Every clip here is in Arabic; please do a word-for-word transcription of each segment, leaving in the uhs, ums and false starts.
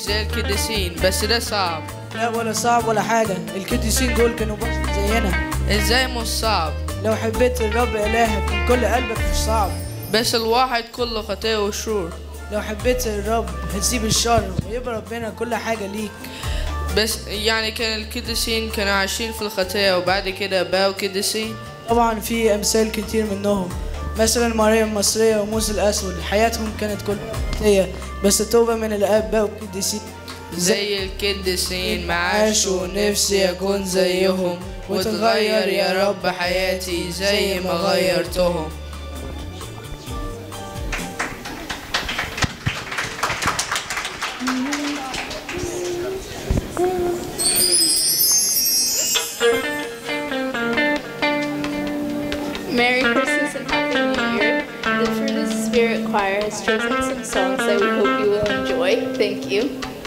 زي القديسين، بس ده صعب. لا ولا صعب ولا حاجة، القديسين دول كانوا بشر زينا. ازاي مش صعب؟ لو حبيت الرب إلهك من كل قلبك مش صعب. بس الواحد كله خطية وشرور. لو حبيت الرب هتسيب الشر ويبقى ربنا كل حاجة ليك. بس يعني كان القديسين كانوا عايشين في الخطية وبعد كده بقوا قديسين؟ طبعا في أمثال كتير منهم، مثلا مريم المصرية وموسى الأسود حياتهم كانت كلها خطية، بس توبة من الآب بقوا قديسين زي القديسين. معاشوا نفسي أكون زيهم، وتغير يا رب حياتي زي ما غيرتهم. Merry Christmas and Happy New Year. The Fruit of the Spirit Choir has chosen some songs that we hope you will enjoy. Thank you.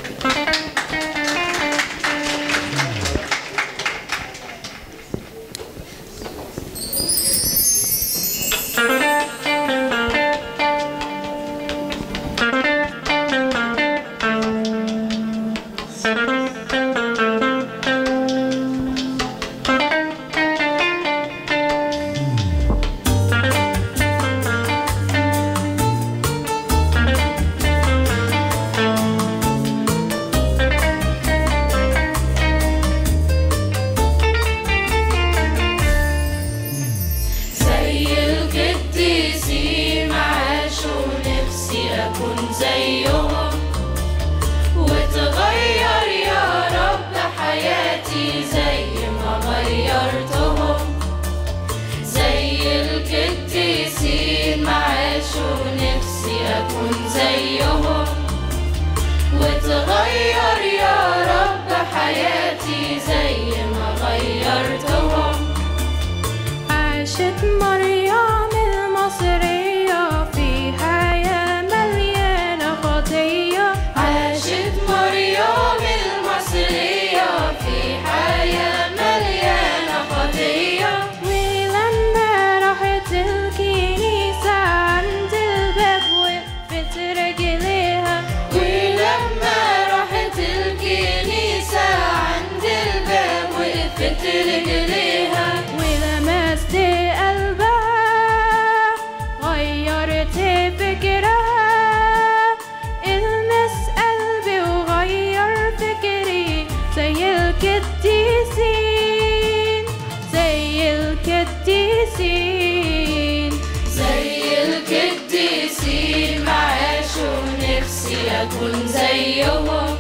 أكون زيهم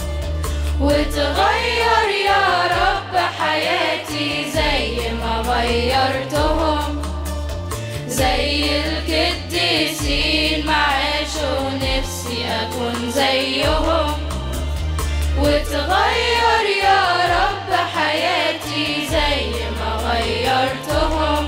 وتغير يا رب حياتي زي ما غيرتهم، زي القديسين ما عاشوا نفسي أكون زيهم وتغير يا رب حياتي زي ما غيرتهم.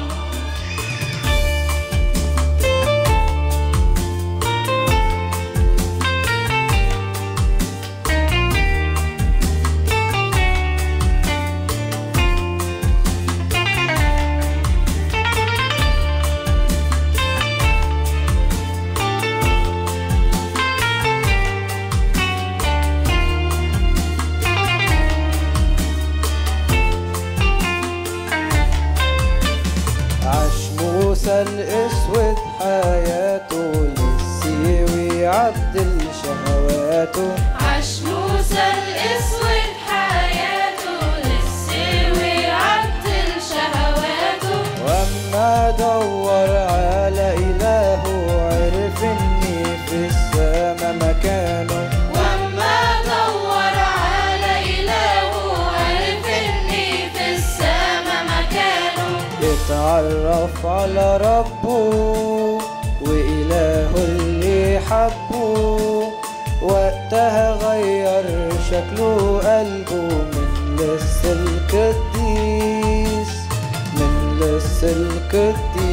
الأسود حياته للسيوي عدل شهواته، عاش موسى الأسود حياته للسيوي عدل شهواته، وأما دور على إلهه عرف إني في السما مكانه، وأما دور على إلهه عرف إني في السما مكانه، اتعرف على ربه وإله اللي حبه، وقتها غير شكله قلبه من لسه القديس، من لسه القديس.